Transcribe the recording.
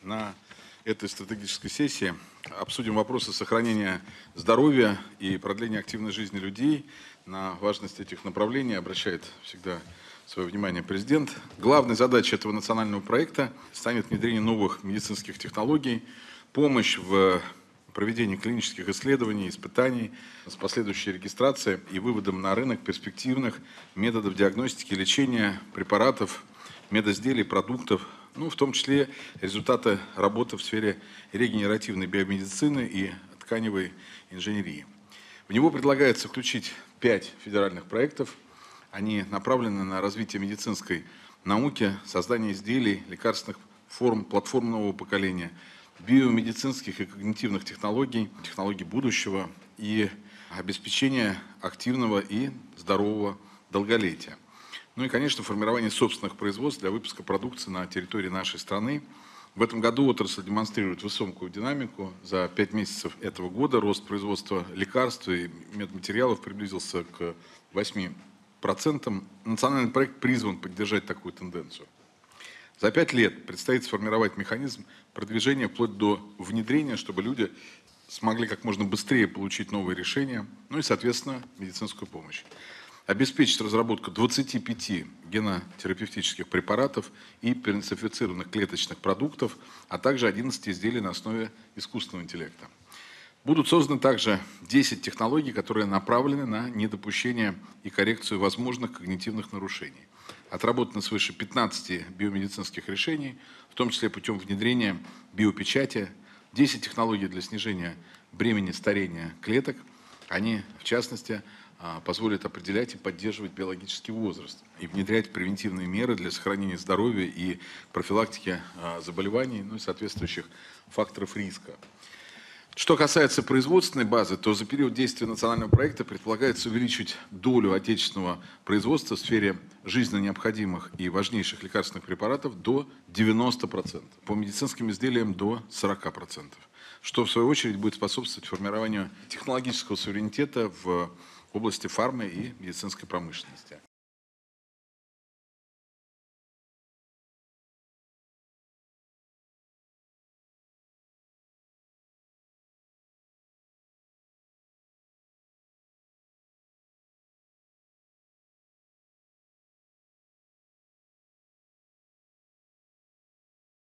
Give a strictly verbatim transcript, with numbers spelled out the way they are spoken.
На этой стратегической сессии обсудим вопросы сохранения здоровья и продления активной жизни людей. На важность этих направлений обращает всегда свое внимание президент. Главной задачей этого национального проекта станет внедрение новых медицинских технологий, помощь в проведении клинических исследований, испытаний с последующей регистрацией и выводом на рынок перспективных методов диагностики и лечения препаратов, медизделий, продуктов, ну, в том числе результаты работы в сфере регенеративной биомедицины и тканевой инженерии. В него предлагается включить пять федеральных проектов. Они направлены на развитие медицинской науки, создание изделий, лекарственных форм, платформ нового поколения, биомедицинских и когнитивных технологий, технологий будущего и обеспечение активного и здорового долголетия. Ну и, конечно, формирование собственных производств для выпуска продукции на территории нашей страны. В этом году отрасль демонстрирует высокую динамику. За пять месяцев этого года рост производства лекарств и медматериалов приблизился к восьми процентам. Национальный проект призван поддержать такую тенденцию. За пять лет предстоит сформировать механизм продвижения вплоть до внедрения, чтобы люди смогли как можно быстрее получить новые решения, ну и, соответственно, медицинскую помощь. Обеспечить разработку двадцати пяти генотерапевтических препаратов и персонифицированных клеточных продуктов, а также одиннадцати изделий на основе искусственного интеллекта. Будут созданы также десять технологий, которые направлены на недопущение и коррекцию возможных когнитивных нарушений. Отработано свыше пятнадцати биомедицинских решений, в том числе путем внедрения биопечати, десять технологий для снижения бремени старения клеток. Они, в частности, позволят определять и поддерживать биологический возраст и внедрять превентивные меры для сохранения здоровья и профилактики заболеваний, ну и соответствующих факторов риска. Что касается производственной базы, то за период действия национального проекта предполагается увеличить долю отечественного производства в сфере жизненно необходимых и важнейших лекарственных препаратов до девяноста процентов, по медицинским изделиям до сорока процентов, что в свою очередь будет способствовать формированию технологического суверенитета в области фармы и медицинской промышленности.